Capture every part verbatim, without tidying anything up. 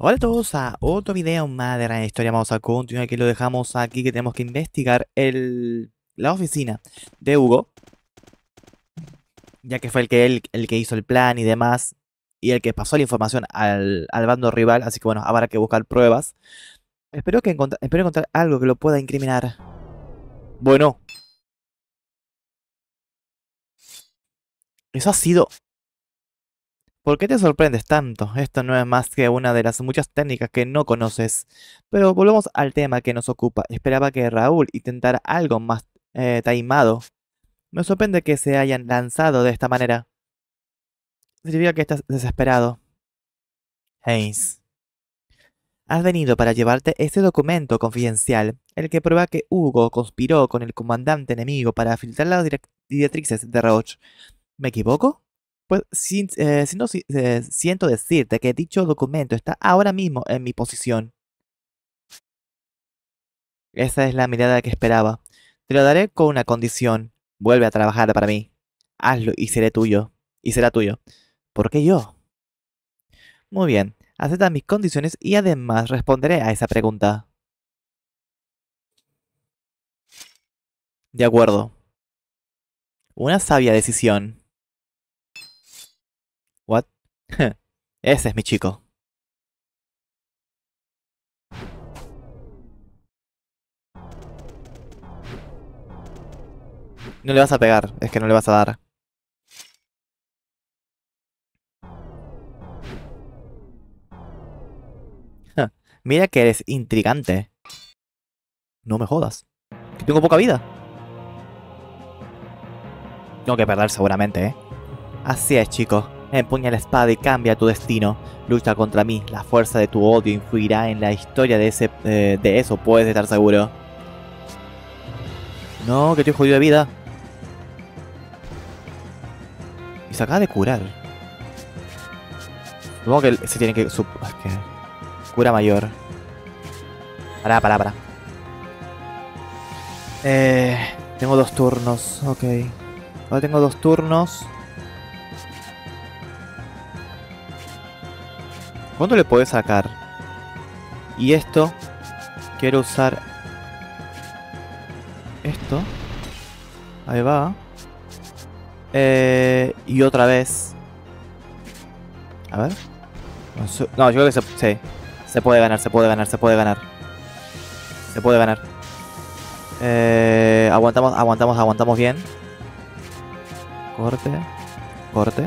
Hola a todos a otro video más de la historia. Vamos a continuar que lo dejamos aquí, que tenemos que investigar el, la oficina de Hugo, ya que fue el que, él, el que hizo el plan y demás, y el que pasó la información al, al bando rival, así que bueno, habrá que buscar pruebas. Espero que encontr- espero encontrar algo que lo pueda incriminar. Bueno, eso ha sido... ¿Por qué te sorprendes tanto? Esto no es más que una de las muchas técnicas que no conoces. Pero volvemos al tema que nos ocupa. Esperaba que Raúl intentara algo más eh, taimado. Me sorprende que se hayan lanzado de esta manera. Significa que estás desesperado. Hayes, has venido para llevarte este documento confidencial, el que prueba que Hugo conspiró con el comandante enemigo para filtrar las direc- directrices de Roach. ¿Me equivoco? Pues sin- eh, si no, si- eh, siento decirte que dicho documento está ahora mismo en mi posición. Esa es la mirada que esperaba. Te lo daré con una condición. Vuelve a trabajar para mí. Hazlo y seré tuyo. Y será tuyo. ¿Por qué yo? Muy bien, acepta mis condiciones y además responderé a esa pregunta. De acuerdo. Una sabia decisión. ¿What? Ese es mi chico. No le vas a pegar, es que no le vas a dar. Mira que eres intrigante. No me jodas. Que tengo poca vida. Tengo que perder seguramente, ¿eh? Así es, chico. Empuña la espada y cambia tu destino. Lucha contra mí. La fuerza de tu odio influirá en la historia de ese... eh, de eso, puedes estar seguro. No, que estoy jodido de vida. Y se acaba de curar. Supongo que se tiene que... sup- es que... Cura mayor. Pará, pará, pará. Eh... Tengo dos turnos. Ok. Ahora tengo dos turnos. ¿Cuánto le puedo sacar? Y esto... Quiero usar... Esto. Ahí va. Eh... Y otra vez... A ver. No, su- no, yo creo que se, sí. Se puede ganar, se puede ganar, se puede ganar. Se puede ganar. Eh, aguantamos, aguantamos, aguantamos bien. Corte, corte.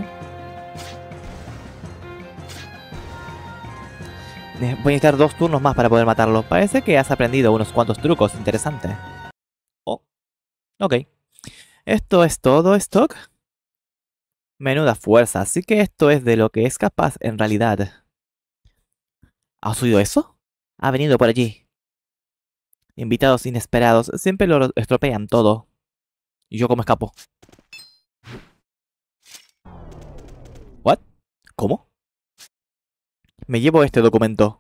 Ne- Voy a necesitar dos turnos más para poder matarlo. Parece que has aprendido unos cuantos trucos. Interesante. Oh, ok. Esto es todo, Stock. Menuda fuerza, así que esto es de lo que es capaz en realidad. ¿Has oído eso? Ha venido por allí. Invitados inesperados siempre lo estropean todo. ¿Y yo cómo escapo? ¿What? ¿Cómo? Me llevo este documento.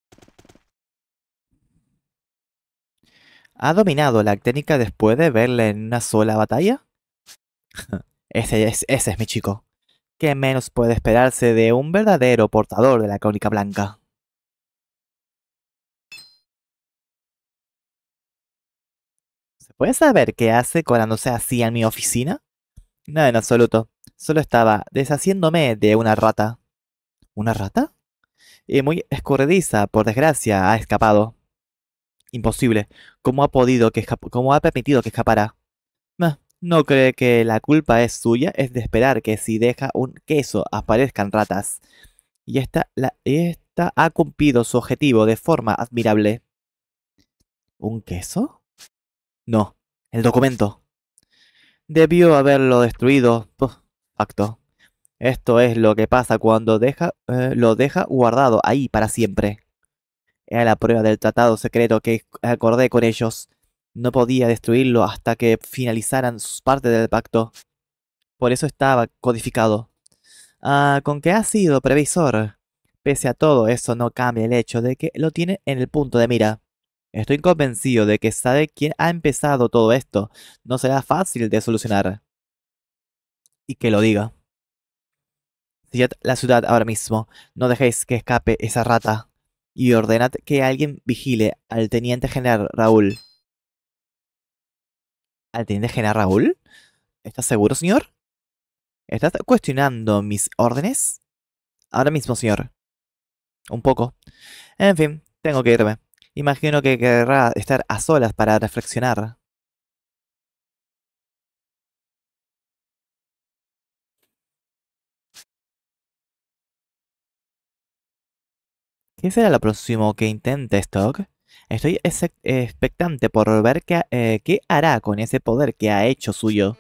¿Ha dominado la técnica después de verla en una sola batalla? Ese es, ese es mi chico. ¿Qué menos puede esperarse de un verdadero portador de la crónica blanca? ¿Se puede saber qué hace colándose así en mi oficina? Nada en absoluto. Solo estaba deshaciéndome de una rata. ¿Una rata? Y muy escurridiza, por desgracia, ha escapado. Imposible. ¿Cómo ha podido que escap- ¿Cómo ha permitido que escapara? Ah, ¿no cree que la culpa es suya? Es de esperar que si deja un queso aparezcan ratas. Y esta, la, esta ha cumplido su objetivo de forma admirable. ¿Un queso? No, el documento. Debió haberlo destruido. Puf, facto. Esto es lo que pasa cuando deja, eh, lo deja guardado ahí para siempre. Era la prueba del tratado secreto que acordé con ellos. No podía destruirlo hasta que finalizaran sus partes del pacto. Por eso estaba codificado. Ah, con que ha sido previsor. Pese a todo, eso no cambia el hecho de que lo tiene en el punto de mira. Estoy convencido de que sabe quién ha empezado todo esto. No será fácil de solucionar. Y que lo diga. Sillad la ciudad ahora mismo. No dejéis que escape esa rata. Y ordenad que alguien vigile al teniente general Raúl. ¿Al teniente general Raúl? ¿Estás seguro, señor? ¿Estás cuestionando mis órdenes? Ahora mismo, señor. Un poco. En fin, tengo que irme. Imagino que querrá estar a solas para reflexionar. ¿Qué será lo próximo que intente Stock? Estoy ex- expectante por ver qué, eh, qué hará con ese poder que ha hecho suyo.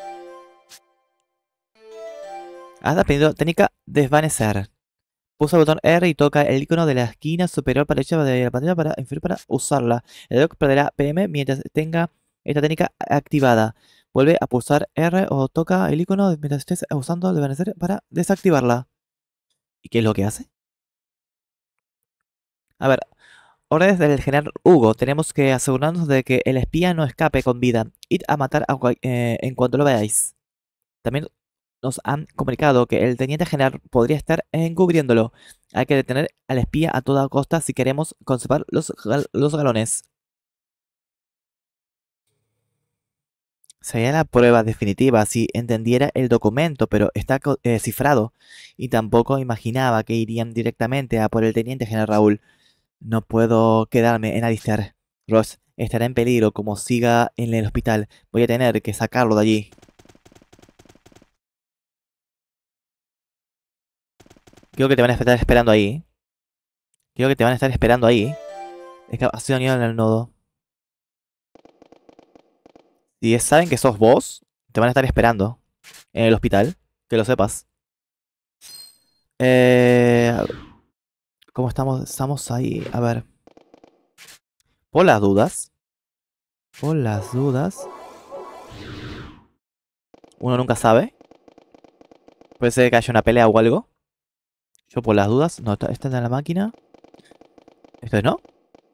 Has aprendido técnica desvanecer. Pulsa el botón R y toca el icono de la esquina superior derecha de la pantalla para inferior para usarla. El dock perderá P M mientras tenga esta técnica activada. Vuelve a pulsar R o toca el icono mientras estés usando desvanecer para desactivarla. ¿Y qué es lo que hace? A ver, órdenes del general Hugo. Tenemos que asegurarnos de que el espía no escape con vida. Id a matar a cual- eh, en cuanto lo veáis. También nos han comunicado que el teniente general podría estar encubriéndolo. Hay que detener al espía a toda costa si queremos conservar los, gal- los galones. Sería la prueba definitiva si entendiera el documento, pero está co- eh, cifrado. Y tampoco imaginaba que irían directamente a por el teniente general Raúl. No puedo quedarme en Alistair. Ross estará en peligro como siga en el hospital. Voy a tener que sacarlo de allí. Creo que te van a estar esperando ahí. Creo que te van a estar esperando ahí. Excavación en el nodo. Si saben que sos vos, te van a estar esperando en el hospital. Que lo sepas. Eh, ¿Cómo estamos? Estamos ahí. A ver. Por las dudas. Por las dudas. Uno nunca sabe. Puede ser que haya una pelea o algo. Yo por las dudas. No, esta esta es en la máquina. Esto es no.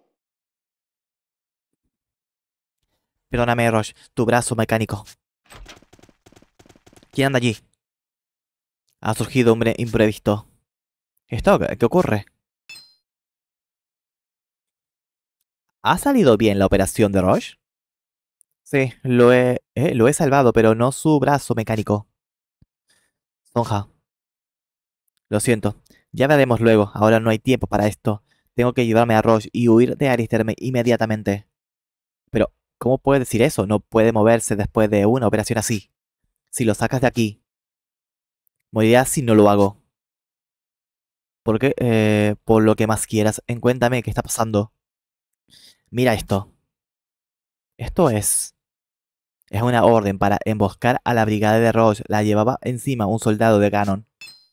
Perdóname, Roche. Tu brazo mecánico. ¿Quién anda allí? Ha surgido un bre- imprevisto. ¿Esto qué, qué ocurre? ¿Ha salido bien la operación de Roche? Sí, lo he, eh, lo he salvado, pero no su brazo mecánico. Sonja, lo siento. Ya veremos luego. Ahora no hay tiempo para esto. Tengo que llevarme a Roche y huir de Alistair me- inmediatamente. Pero, ¿cómo puede decir eso? No puede moverse después de una operación así. Si lo sacas de aquí, morirá si no lo hago. Porque, eh, por lo que más quieras, encuéntame qué está pasando. Mira esto. Esto es... Es una orden para emboscar a la brigada de Roche. La llevaba encima un soldado de Ganon.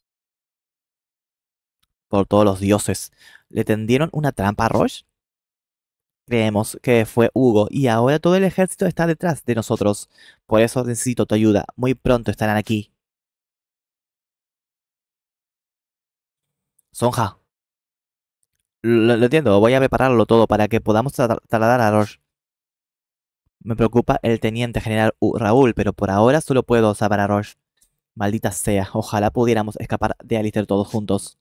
Por todos los dioses. ¿Le tendieron una trampa a Roche? Creemos que fue Hugo y ahora todo el ejército está detrás de nosotros. Por eso necesito tu ayuda. Muy pronto estarán aquí. Sonja. Lo, lo entiendo, voy a prepararlo todo para que podamos tra- trasladar a Roche. Me preocupa el teniente general U- Raúl, pero por ahora solo puedo salvar a Roche. Maldita sea, ojalá pudiéramos escapar de Alistair todos juntos.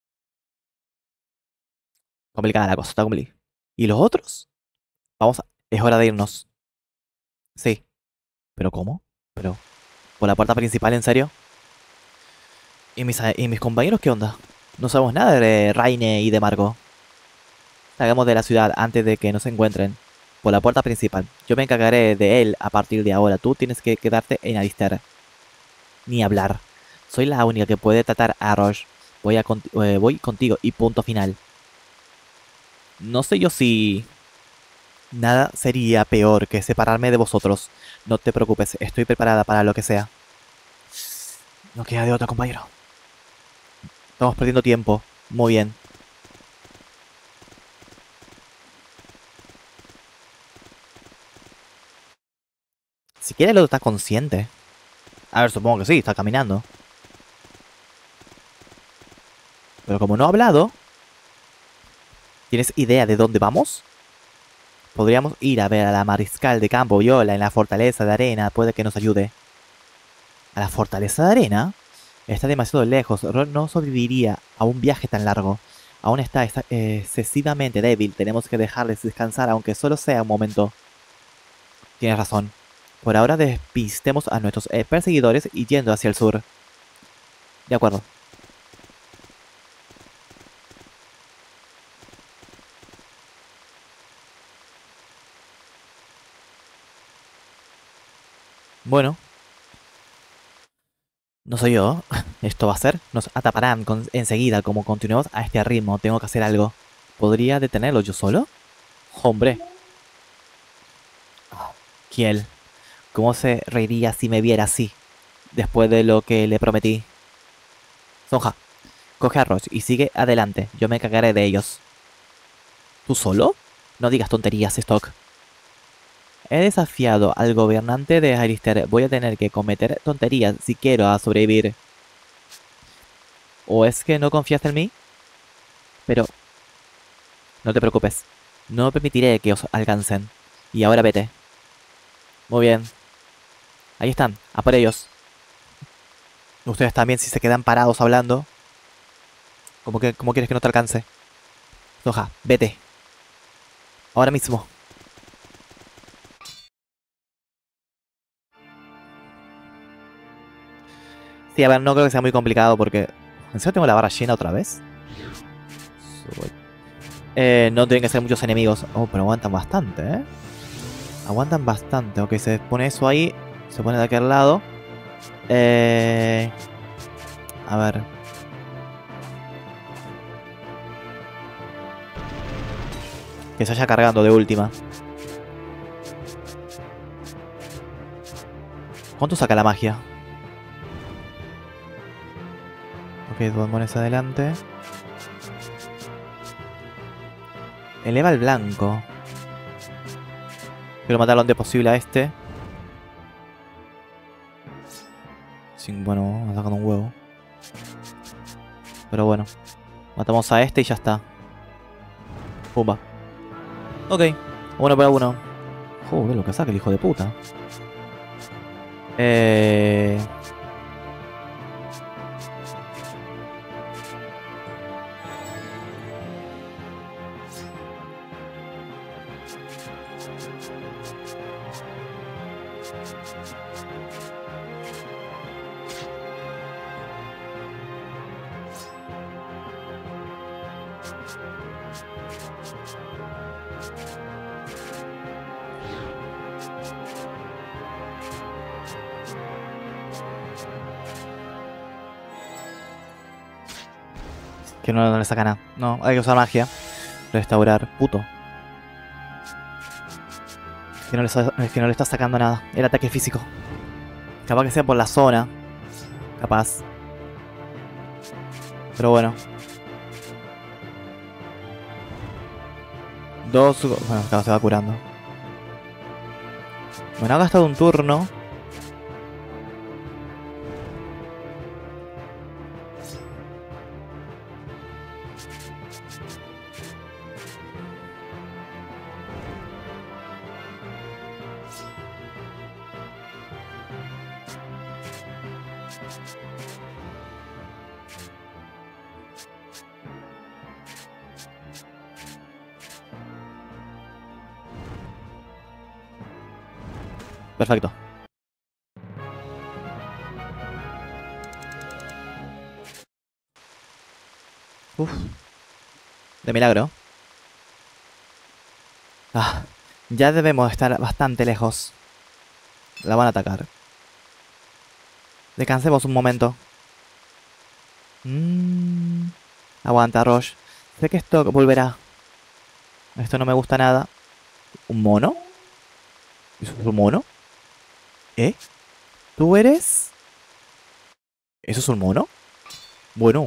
Complicada la cosa, está complicada. ¿Y los otros? Vamos, a- es hora de irnos. Sí, pero ¿cómo? ¿Pero por la puerta principal, en serio? ¿Y mis, a- y mis compañeros qué onda? No sabemos nada de Raine y de Margot. Salgamos de la ciudad antes de que nos encuentren. Por la puerta principal. Yo me encargaré de él a partir de ahora. Tú tienes que quedarte en Alistair. Ni hablar. Soy la única que puede tratar a Roche. Voy, a conti- eh, voy contigo y punto final. No sé yo si... Nada sería peor que separarme de vosotros. No te preocupes, estoy preparada para lo que sea. No queda de otra, compañero. Estamos perdiendo tiempo. Muy bien. Si quiere el otro está consciente. A ver, supongo que sí, está caminando. Pero como no ha hablado... ¿Tienes idea de dónde vamos? Podríamos ir a ver a la mariscal de Campo Viola en la fortaleza de arena. Puede que nos ayude. ¿A la fortaleza de arena? Está demasiado lejos. Ron no sobreviviría a un viaje tan largo. Aún está esta- excesivamente débil. Tenemos que dejarles descansar, aunque solo sea un momento. Tienes razón. Por ahora despistemos a nuestros eh, perseguidores y yendo hacia el sur. De acuerdo. Bueno, no soy yo. Esto va a ser. Nos ataparán con- enseguida. Como continuemos a este ritmo, tengo que hacer algo. ¿Podría detenerlo yo solo? Hombre. Kiel. ¿Cómo se reiría si me viera así? Después de lo que le prometí. Sonja, coge a Roche y sigue adelante. Yo me cagaré de ellos. ¿Tú solo? No digas tonterías, Stock. He desafiado al gobernante de Alistair. Voy a tener que cometer tonterías si quiero a sobrevivir. ¿O es que no confías en mí? Pero no te preocupes. No permitiré que os alcancen. Y ahora vete. Muy bien. Ahí están. A por ellos. Ustedes también, si se quedan parados hablando. ¿Cómo, que, cómo quieres que no te alcance? Soja, vete. Ahora mismo. Sí, a ver, no creo que sea muy complicado porque... ¿En serio tengo la barra llena otra vez? Soy- Eh, no tienen que ser muchos enemigos. Oh, pero aguantan bastante, ¿eh? Aguantan bastante. Ok, se pone eso ahí. Se pone de aquel lado. Eh... A ver. Que se vaya cargando de última. ¿Cuánto saca la magia? Ok, dos monedas adelante. Eleva el blanco. Quiero matar lo antes posible a este. Sin, bueno, atacando un huevo. Pero bueno. Matamos a este y ya está. Pumba. Ok. Uno para uno. Joder, lo que saca el hijo de puta. Eh... Que no, no le saca nada. No, hay que usar magia. Restaurar. Puto. Que no le, sa- que no le está sacando nada. El ataque físico. Capaz que sea por la zona. Capaz. Pero bueno. Dos... Bueno, acá se va curando. Bueno, ha gastado un turno. Perfecto. Uf. De milagro. Ah. Ya debemos estar bastante lejos. La van a atacar. Descansemos un momento. Mm. Aguanta, Roche. Sé que esto volverá. Esto no me gusta nada. ¿Un mono? ¿Eso es un mono? ¿Eh? ¿Tú eres? ¿Eso es un mono? Bueno,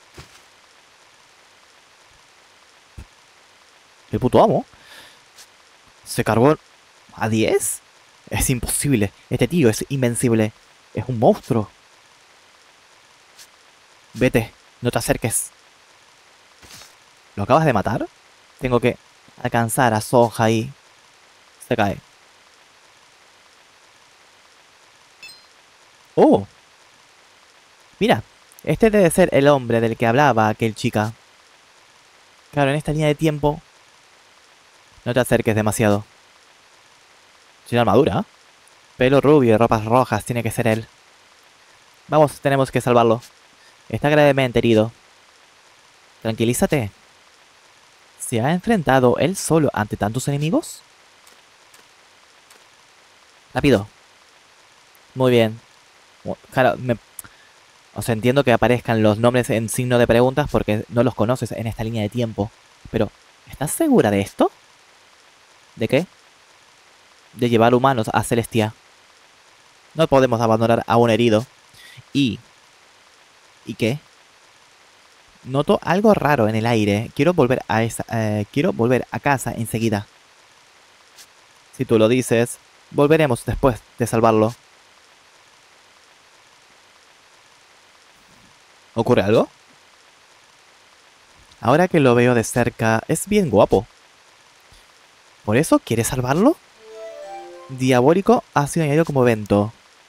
el puto amo. ¿Se cargó a diez? Es imposible. Este tío es invencible. Es un monstruo. Vete, no te acerques. ¿Lo acabas de matar? Tengo que alcanzar a Soja y... Se cae. ¡Oh! Mira, este debe ser el hombre del que hablaba aquel chica. Claro, en esta línea de tiempo... No te acerques demasiado. Sin armadura. Pelo rubio y ropas rojas. Tiene que ser él. Vamos, tenemos que salvarlo. Está gravemente herido. Tranquilízate. ¿Se ha enfrentado él solo ante tantos enemigos? Rápido. Muy bien. Claro, me... O sea, entiendo que aparezcan los nombres en signo de preguntas porque no los conoces en esta línea de tiempo. Pero, ¿estás segura de esto? ¿De qué? De llevar humanos a Celestia. No podemos abandonar a un herido. Y... ¿Y qué? Noto algo raro en el aire. Quiero volver a esa... Eh, quiero volver a casa enseguida. Si tú lo dices, volveremos después de salvarlo. ¿Ocurre algo? Ahora que lo veo de cerca, es bien guapo. ¿Por eso quieres salvarlo? Diabólico ha sido añadido como evento.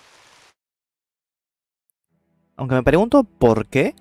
Aunque me pregunto por qué.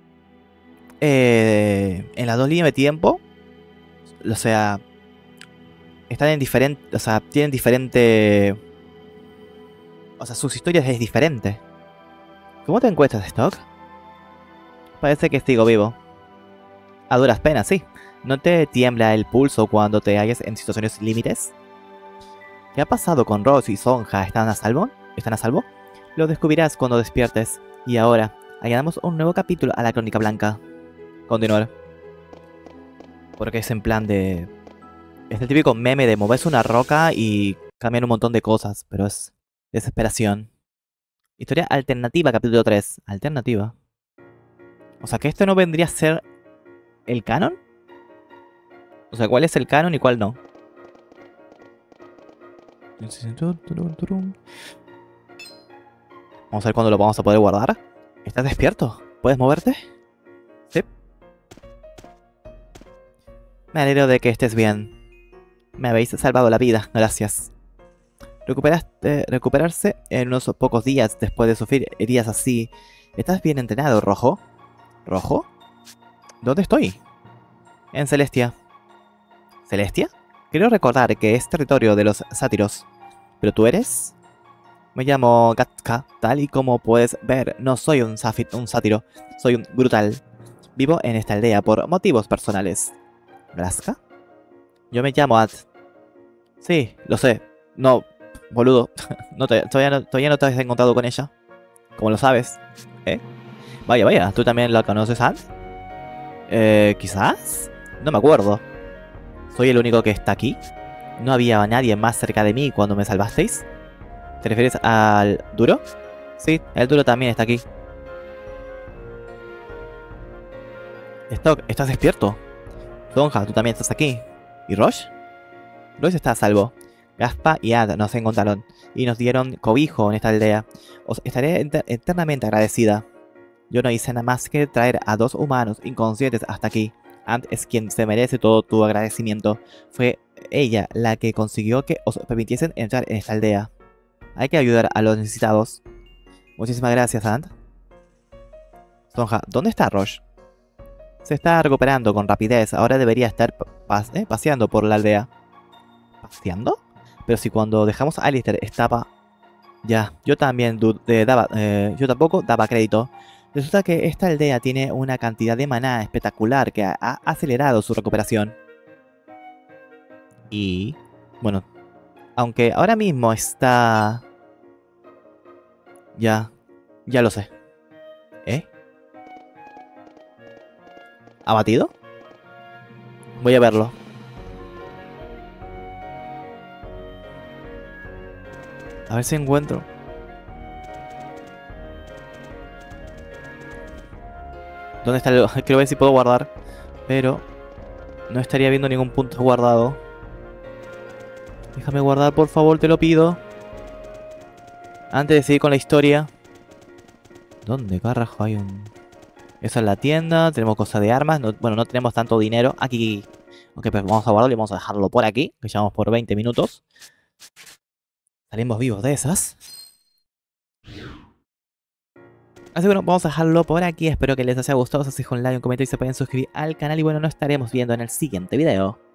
Eh, en las dos líneas de tiempo. O sea. Están en diferente. O sea, tienen diferente. O sea, sus historias es diferente. ¿Cómo te encuentras, Stock? Parece que sigo vivo. A duras penas, sí. ¿No te tiembla el pulso cuando te hallas en situaciones límites? ¿Qué ha pasado con Ross y Sonja? ¿Están a salvo? ¿Están a salvo? Lo descubrirás cuando despiertes. Y ahora, añadamos un nuevo capítulo a la Crónica Blanca. Continuar. Porque es en plan de... Es el típico meme de moverse una roca y cambiar un montón de cosas. Pero es desesperación. Historia alternativa, capítulo tres. Alternativa. O sea, que esto no vendría a ser el canon. O sea, ¿cuál es el canon y cuál no? Vamos a ver cuándo lo vamos a poder guardar. ¿Estás despierto? ¿Puedes moverte? Sí. Me alegro de que estés bien. Me habéis salvado la vida, gracias. Recuperaste, recuperarse en unos pocos días después de sufrir heridas así. ¿Estás bien entrenado, Rojo? ¿Rojo? ¿Dónde estoy? En Celestia. ¿Celestia? Quiero recordar que es territorio de los sátiros. ¿Pero tú eres? Me llamo Gatka. Tal y como puedes ver, no soy un, un sátiro. Soy un brutal. Vivo en esta aldea por motivos personales. ¿Graska? Yo me llamo Ad. Sí, lo sé. No, boludo. no te, todavía, no, todavía no te has encontrado con ella. Como lo sabes. ¿Eh? Vaya, vaya. ¿Tú también la conoces, Ad? Eh, ¿quizás? No me acuerdo. ¿Soy el único que está aquí? ¿No había nadie más cerca de mí cuando me salvasteis? ¿Te refieres al Duro? Sí, el Duro también está aquí. Stock, ¿estás despierto? Sonja, tú también estás aquí. ¿Y Rosh? Rosh está a salvo. Gaspa y Ad nos encontraron y nos dieron cobijo en esta aldea. Os estaré eternamente agradecida. Yo no hice nada más que traer a dos humanos inconscientes hasta aquí. Ant es quien se merece todo tu agradecimiento. Fue ella la que consiguió que os permitiesen entrar en esta aldea. Hay que ayudar a los necesitados. Muchísimas gracias, Ant. Sonja, ¿dónde está Rosh? Se está recuperando con rapidez. Ahora debería estar pa eh, paseando por la aldea. ¿Paseando? Pero si cuando dejamos a Alistair estaba... Ya, yo también eh, daba... Eh, yo tampoco daba crédito. Resulta que esta aldea tiene una cantidad de maná espectacular que ha acelerado su recuperación. Y... Bueno, aunque ahora mismo está... Ya, ya lo sé. ¿Eh? ¿Abatido? Voy a verlo. A ver si encuentro. ¿Dónde está el...? Quiero ver si puedo guardar. Pero... no estaría viendo ningún punto guardado. Déjame guardar, por favor, te lo pido. Antes de seguir con la historia. ¿Dónde carajo hay un...? Esa es la tienda. Tenemos cosas de armas. No, bueno, no tenemos tanto dinero. Aquí... Ok, pues vamos a guardarlo y vamos a dejarlo por aquí. Que llevamos por veinte minutos. Salimos vivos de esas. Así que bueno, vamos a dejarlo por aquí. Espero que les haya gustado. Si os dejo un like, un comentario y se pueden suscribir al canal. Y bueno, nos estaremos viendo en el siguiente video.